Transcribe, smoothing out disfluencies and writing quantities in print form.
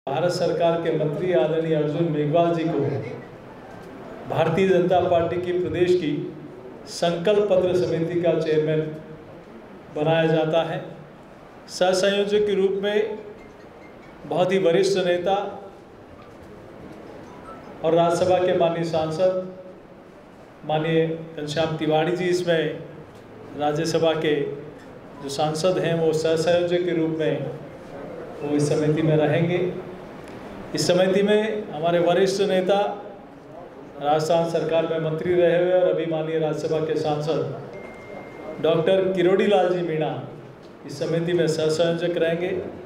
भारत सरकार के मंत्री आदरणीय अर्जुन मेघवाल जी को भारतीय जनता पार्टी की प्रदेश की संकल्प पत्र समिति का चेयरमैन बनाया जाता है। सह संयोजक के रूप में बहुत ही वरिष्ठ नेता और राज्यसभा के माननीय सांसद माननीय घनश्याम तिवारी जी इसमें राज्यसभा के जो सांसद हैं वो सह संयोजक के रूप में वो इस समिति में रहेंगे। इस समिति में हमारे वरिष्ठ नेता राजस्थान सरकार में मंत्री रहे हुए और अभी माननीय राज्यसभा के सांसद डॉक्टर किरोड़ी लाल जी मीणा इस समिति में सह संयोजक रहेंगे।